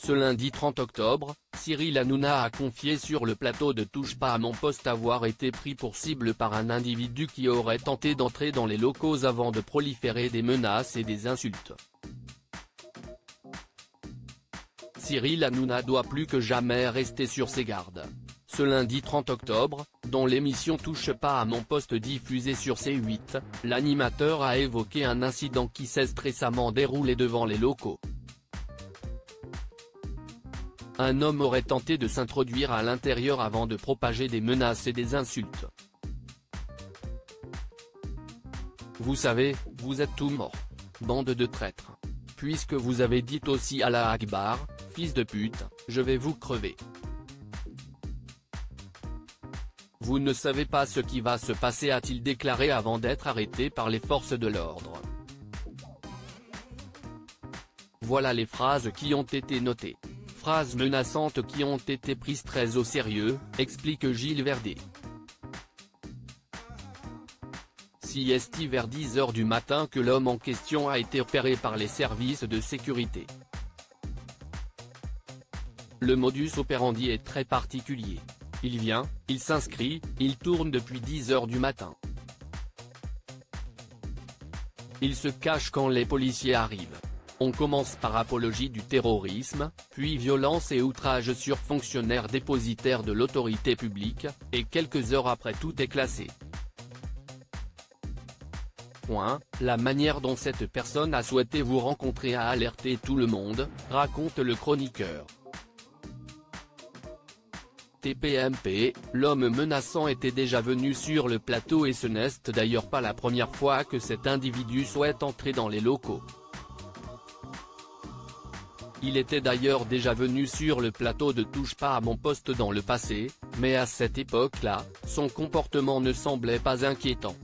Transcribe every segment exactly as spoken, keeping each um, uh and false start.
Ce lundi trente octobre, Cyril Hanouna a confié sur le plateau de Touche pas à mon poste avoir été pris pour cible par un individu qui aurait tenté d'entrer dans les locaux avant de proliférer des menaces et des insultes. Cyril Hanouna doit plus que jamais rester sur ses gardes. Ce lundi trente octobre, dans l'émission Touche pas à mon poste diffusée sur C huit, l'animateur a évoqué un incident qui s'est récemment déroulé devant les locaux. Un homme aurait tenté de s'introduire à l'intérieur avant de propager des menaces et des insultes. Vous savez, vous êtes tout mort. Bande de traîtres. Puisque vous avez dit aussi Allah Akbar, fils de pute, je vais vous crever. Vous ne savez pas ce qui va se passer, a-t-il déclaré avant d'être arrêté par les forces de l'ordre. Voilà les phrases qui ont été notées. Phrases menaçantes qui ont été prises très au sérieux, explique Gilles Verdet. Si est vers dix heures du matin que l'homme en question a été repéré par les services de sécurité. Le modus operandi est très particulier. Il vient, il s'inscrit, il tourne depuis dix heures du matin. Il se cache quand les policiers arrivent. On commence par apologie du terrorisme, puis violence et outrage sur fonctionnaires dépositaires de l'autorité publique, et quelques heures après tout est classé. Point, la manière dont cette personne a souhaité vous rencontrer a alerté tout le monde, raconte le chroniqueur. T P M P, l'homme menaçant était déjà venu sur le plateau et ce n'est d'ailleurs pas la première fois que cet individu souhaite entrer dans les locaux. Il était d'ailleurs déjà venu sur le plateau de Touche pas à mon poste dans le passé, mais à cette époque-là, son comportement ne semblait pas inquiétant.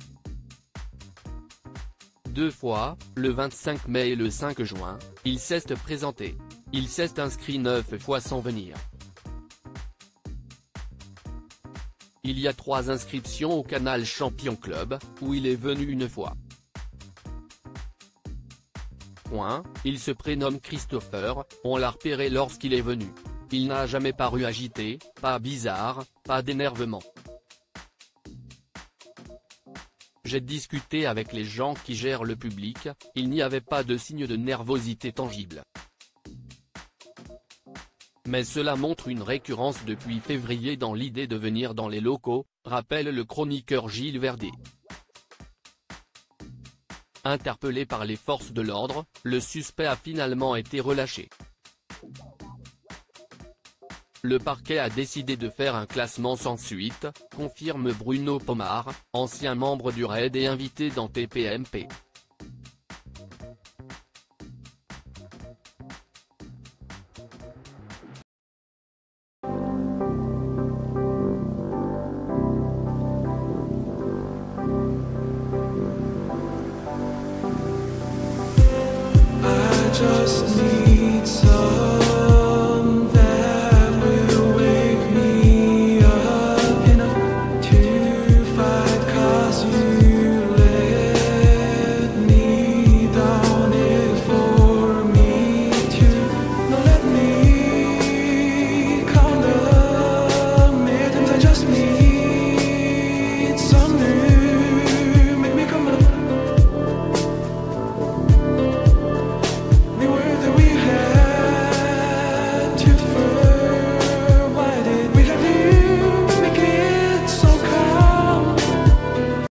Deux fois, le vingt-cinq mai et le cinq juin, il s'est présenté. Il s'est inscrit neuf fois sans venir. Il y a trois inscriptions au Canal Champion Club, où il est venu une fois. Point, il se prénomme Christopher, on l'a repéré lorsqu'il est venu. Il n'a jamais paru agité, pas bizarre, pas d'énervement. J'ai discuté avec les gens qui gèrent le public, il n'y avait pas de signe de nervosité tangible. Mais cela montre une récurrence depuis février dans l'idée de venir dans les locaux, rappelle le chroniqueur Gilles Verdet. Interpellé par les forces de l'ordre, le suspect a finalement été relâché. Le parquet a décidé de faire un classement sans suite, confirme Bruno Pomar, ancien membre du R A I D et invité dans T P M P. Just